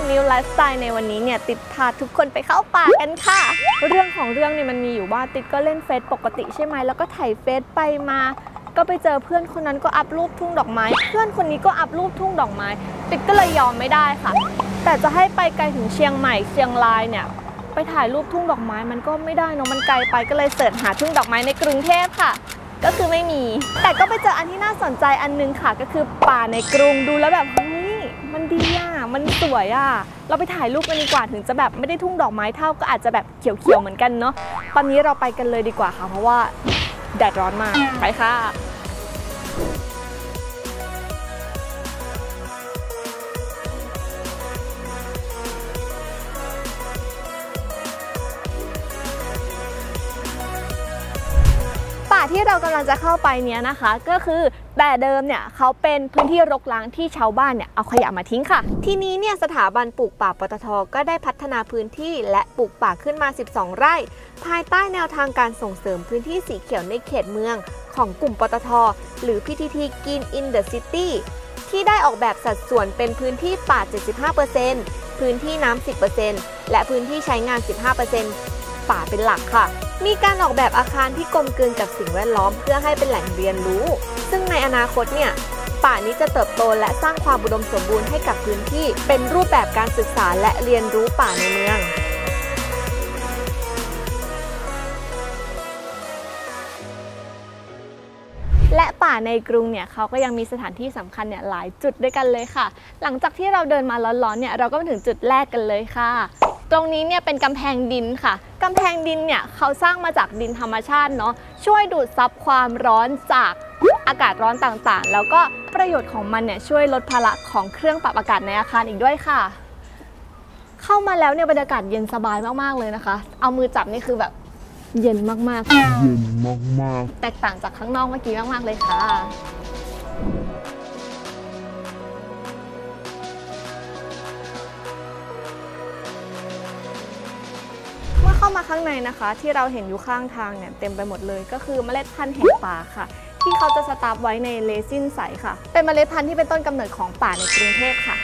มิวไลฟ์สไตล์ในวันนี้เนี่ยติดพาทุกคนไปเข้าป่ากันค่ะเรื่องของเรื่องเนี่ยมันมีอยู่ว่าติดก็เล่นเฟซปกติใช่ไหมแล้วก็ถ่ายเฟซไปมาก็ไปเจอเพื่อนคนนั้นก็อัพรูปทุ่งดอกไม้เพื่อนคนนี้ก็อัพรูปทุ่งดอกไม้ติดก็เลยยอมไม่ได้ค่ะแต่จะให้ไปไกลถึงเชียงใหม่เชียงรายเนี่ยไปถ่ายรูปทุ่งดอกไม้มันก็ไม่ได้เนาะมันไกลไปก็เลยเสิร์ชหาทุ่งดอกไม้ในกรุงเทพค่ะก็คือไม่มีแต่ก็ไปเจออันที่น่าสนใจอันนึงค่ะก็คือป่าในกรุงดูแล้วแบบเฮ้ยมันดีอ่ะมันสวยอ่ะเราไปถ่ายรูปกันดีกว่าถึงจะแบบไม่ได้ทุ่งดอกไม้เท่าก็อาจจะแบบเขียวๆเหมือนกันเนาะตอนนี้เราไปกันเลยดีกว่าค่ะเพราะว่าแดดร้อนมากไปค่ะป่าที่เรากำลังจะเข้าไปเนี้ยนะคะก็คือแต่เดิมเนี่ยเขาเป็นพื้นที่รกร้างที่ชาวบ้านเนี่ยเอาขยะมาทิ้งค่ะทีนี้เนี่ยสถาบันปลูกป่าปตท.ก็ได้พัฒนาพื้นที่และปลูกป่าขึ้นมา12ไร่ภายใต้แนวทางการส่งเสริมพื้นที่สีเขียวในเขตเมืองของกลุ่มปตท.หรือ PTT Green in the City ที่ได้ออกแบบสัดส่วนเป็นพื้นที่ป่า 75% พื้นที่น้ำ 10% และพื้นที่ใช้งาน 15%ป่าเป็นหลักค่ะมีการออกแบบอาคารที่กลมกลืนกับสิ่งแวดล้อมเพื่อให้เป็นแหล่งเรียนรู้ซึ่งในอนาคตเนี่ยป่านี้จะเติบโตและสร้างความอุดมสมบูรณ์ให้กับพื้นที่เป็นรูปแบบการศึกษาและเรียนรู้ป่าในเมืองและป่าในกรุงเนี่ยเขาก็ยังมีสถานที่สำคัญเนี่ยหลายจุดด้วยกันเลยค่ะหลังจากที่เราเดินมาร้อนๆเนี่ยเราก็มาถึงจุดแรกกันเลยค่ะตรงนี้เนี่ยเป็นกำแพงดินค่ะกำแพงดินเนี่ยเขาสร้างมาจากดินธรรมชาติเนาะช่วยดูดซับความร้อนจากอากาศร้อนต่างๆแล้วก็ประโยชน์ของมันเนี่ยช่วยลดภาระของเครื่องปรับอากาศในอาคารอีกด้วยค่ะเข้ามาแล้วเนี่ยบรรยากาศเย็นสบายมากๆเลยนะคะเอามือจับนี่คือแบบเย็นมากๆเย็นมากๆแตกต่างจากข้างนอกเมื่อกี้มากๆเลยค่ะเข้ามาข้างในนะคะที่เราเห็นอยู่ข้างทางเนี่ยเต็มไปหมดเลยก็คือเมล็ดพันธุ์แห่งป่าค่ะที่เขาจะสตาร์ฟไว้ในเรซินใสค่ะเป็นเมล็ดพันธุ์ที่เป็นต้นกำเนิดของป่าในกรุงเทพค่ะ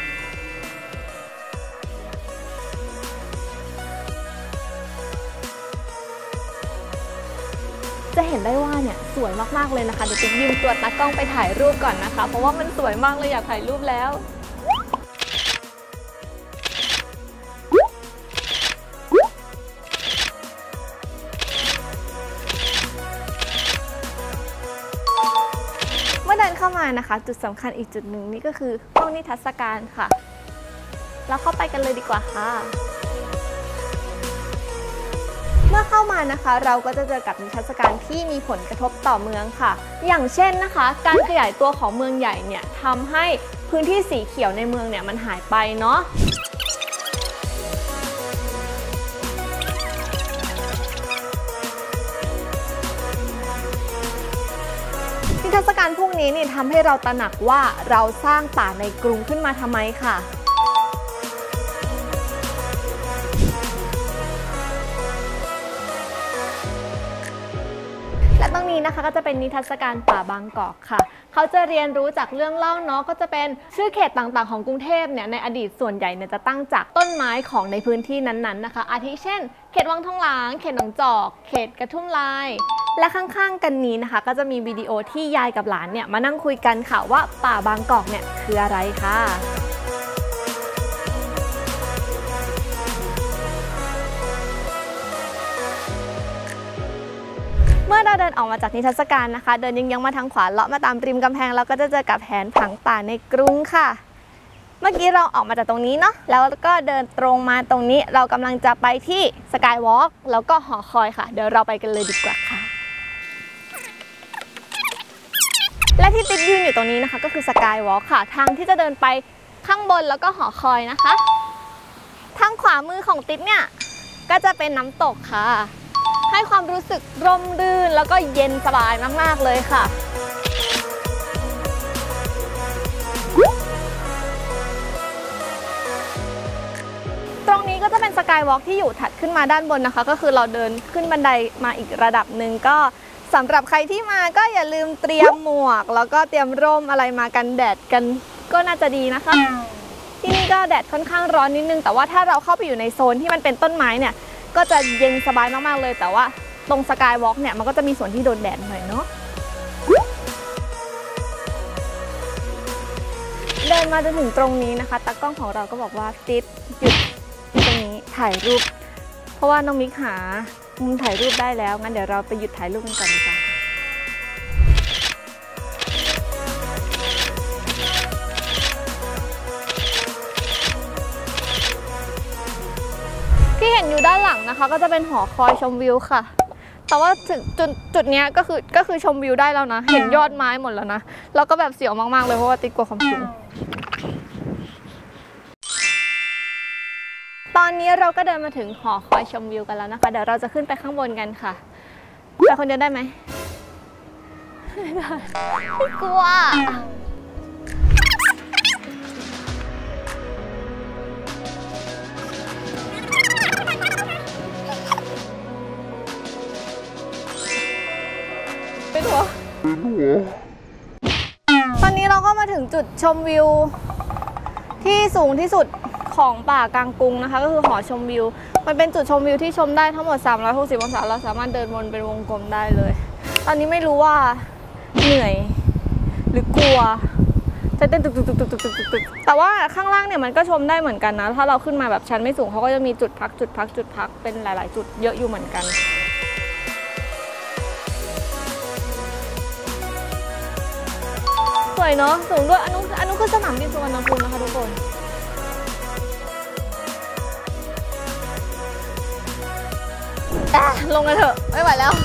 จะเห็นได้ว่าเนี่ยสวยมากๆเลยนะคะเดี๋ยวติ๊กยืมตัวตากล้องไปถ่ายรูปก่อนนะคะเพราะว่ามันสวยมากเลยอยากถ่ายรูปแล้วเดินเข้ามานะคะจุดสำคัญอีกจุดหนึ่งนี่ก็คือห้องนิทรรศการค่ะเราเข้าไปกันเลยดีกว่าค่ะเมื่อเข้ามานะคะเราก็จะเจอกับนิทรรศการที่มีผลกระทบต่อเมืองค่ะอย่างเช่นนะคะการขยายตัวของเมืองใหญ่เนี่ยทำให้พื้นที่สีเขียวในเมืองเนี่ยมันหายไปเนาะนิทรรศการพวกนี้นี่ทำให้เราตระหนักว่าเราสร้างป่าในกรุงขึ้นมาทำไมค่ะและตรงนี้นะคะก็จะเป็นนิทรรศการป่าบางกอกค่ะเขาจะเรียนรู้จากเรื่องเล่าเนาะก็จะเป็นชื่อเขตต่างๆของกรุงเทพเนี่ยในอดีตส่วนใหญ่เนี่ยจะตั้งจากต้นไม้ของในพื้นที่นั้นๆนะคะอาทิเช่นเขตวังทองหลางเขตหนองจอกเขตกระทุ่มลายและข้างๆกันนี้นะคะก็จะมีวิดีโอที่ยายกับหลานเนี่ยมานั่งคุยกันค่ะว่าป่าบางกอกเนี่ยคืออะไรค่ะเมื่อเราเดินออกมาจากนิทรรศการนะคะเดินยังมาทางขวาเลาะมาตามริมกำแพงแล้วก็จะเจอกับแผนผังป่าในกรุงค่ะเมื่อกี้เราออกมาจากตรงนี้เนาะแล้วก็เดินตรงมาตรงนี้เรากำลังจะไปที่สกายวอล์กแล้วก็หอคอยค่ะเดี๋ยวเราไปกันเลยดีกว่าค่ะและที่ติ๊กยืนอยู่ตรงนี้นะคะก็คือสกายวอล์กค่ะทางที่จะเดินไปข้างบนแล้วก็หอคอยนะคะทางขวามือของติ๊กเนี่ยก็จะเป็นน้ำตกค่ะให้ความรู้สึกร่มรื่นแล้วก็เย็นสบายมากๆเลยค่ะตรงนี้ก็จะเป็นสกายวอล์กที่อยู่ถัดขึ้นมาด้านบนนะคะก็คือเราเดินขึ้นบันไดมาอีกระดับหนึ่งก็สำหรับใครที่มาก็อย่าลืมเตรียมหมวกแล้วก็เตรียมร่มอะไรมากันแดดกันก็น่าจะดีนะคะที่นี่ก็แดดค่อนข้างร้อนนิดนึงแต่ว่าถ้าเราเข้าไปอยู่ในโซนที่มันเป็นต้นไม้เนี่ยก็จะเย็นสบายมากๆเลยแต่ว่าตรงสกายวอล์กเนี่ยมันก็จะมีส่วนที่โดนแดดหน่อยเนาะเดินมาจนถึงตรงนี้นะคะตากล้องของเราก็บอกว่าติ๊ดหยุดตรงนี้ถ่ายรูปเพราะว่าน้องมิกหามุมถ่ายรูปได้แล้วงั้นเดี๋ยวเราไปหยุดถ่ายรูปกันก่อนดีกว่าที่เห็นอยู่ด้านหลังนะคะก็จะเป็นหอคอยชมวิวค่ะแต่ว่าถึงจุดนี้ก็คือชมวิวได้แล้วนะเห็นยอดไม้หมดแล้วนะแล้วก็แบบเสียวมากๆเลยเพราะว่าติ๊กกลัวความสูงตอนนี้เราก็เดินมาถึงหอคอยชมวิวกันแล้วนะคะเดี๋ยวเราจะขึ้นไปข้างบนกันค่ะไปคนเดียวได้ไหมไม่ได้กลัวตอนนี้เราก็มาถึงจุดชมวิวที่สูงที่สุดของป่ากลางกรุงนะคะก็คือหอชมวิวมันเป็นจุดชมวิวที่ชมได้ทั้งหมด360องศาเราสามารถเดินวนเป็นวงกลมได้เลยตอนนี้ไม่รู้ว่าเหนื่อยหรือกลัวจะเต้นตึกแต่ว่าข้างล่างเนี่ยมันก็ชมได้เหมือนกันนะถ้าเราขึ้นมาแบบชั้นไม่สูงเขาก็จะมีจุดพักเป็นหลายๆจุดเยอะอยู่เหมือนกันสวยเนาะสูงด้วยอันนู้นคือสนามบินสุวรรณภูมินะคะทุกคนลงกันเถอะไม่ไหวแล้ว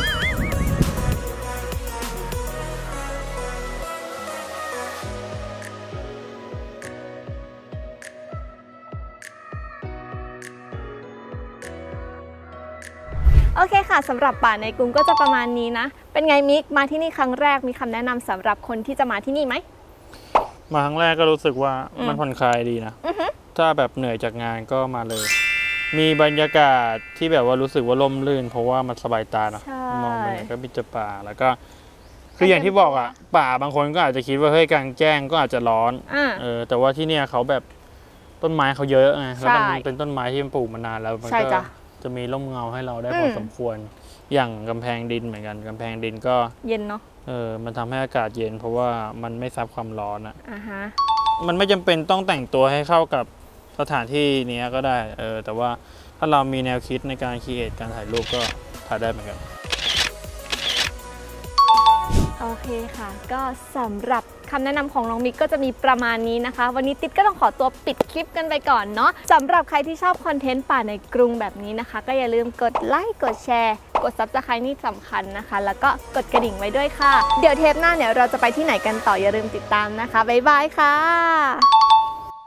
โอเคค่ะสำหรับป่าในกรุงก็จะประมาณนี้นะเป็นไงมิกมาที่นี่ครั้งแรกมีคำแนะนำสำหรับคนที่จะมาที่นี่ไหมมาครั้งแรกก็รู้สึกว่ามันผ่อนคลายดีนะถ้าแบบเหนื่อยจากงานก็มาเลยมีบรรยากาศที่แบบว่ารู้สึกว่าร่มรื่นเพราะว่ามันสบายตาเนาะมองไปไหนก็มีแต่ป่าแล้วก็คืออย่างที่บอกอ่ะป่าบางคนก็อาจจะคิดว่าเฮ้ยกลางแจ้งก็อาจจะร้อนแต่ว่าที่เนี่ยเขาแบบต้นไม้เขาเยอะไงแล้วมันเป็นต้นไม้ที่มันปลูกมานานแล้วมันก็จะมีร่มเงาให้เราได้พอสมควรอย่างกำแพงดินเหมือนกันกำแพงดินก็เย็นเนาะมันทำให้อากาศเย็นเพราะว่ามันไม่ซับความร้อนอ่ะมันไม่จำเป็นต้องแต่งตัวให้เข้ากับสถานที่นี้ก็ได้แต่ว่าถ้าเรามีแนวคิดในการคิดการถ่ายรูปก็ถ่ายได้เหมือนกันโอเคค่ะก็สำหรับคำแนะนำของน้องมิกก็จะมีประมาณนี้นะคะวันนี้ติ๊ดก็ต้องขอตัวปิดคลิปกันไปก่อนเนาะสำหรับใครที่ชอบคอนเทนต์ป่าในกรุงแบบนี้นะคะก็อย่าลืมกดไลค์กดแชร์กด Subscribe นี่สำคัญนะคะแล้วก็กดกระดิ่งไว้ด้วยค่ะเดี๋ยวเทปหน้าเนี่ยเราจะไปที่ไหนกันต่ออย่าลืมติดตามนะคะบ๊ายบายค่ะ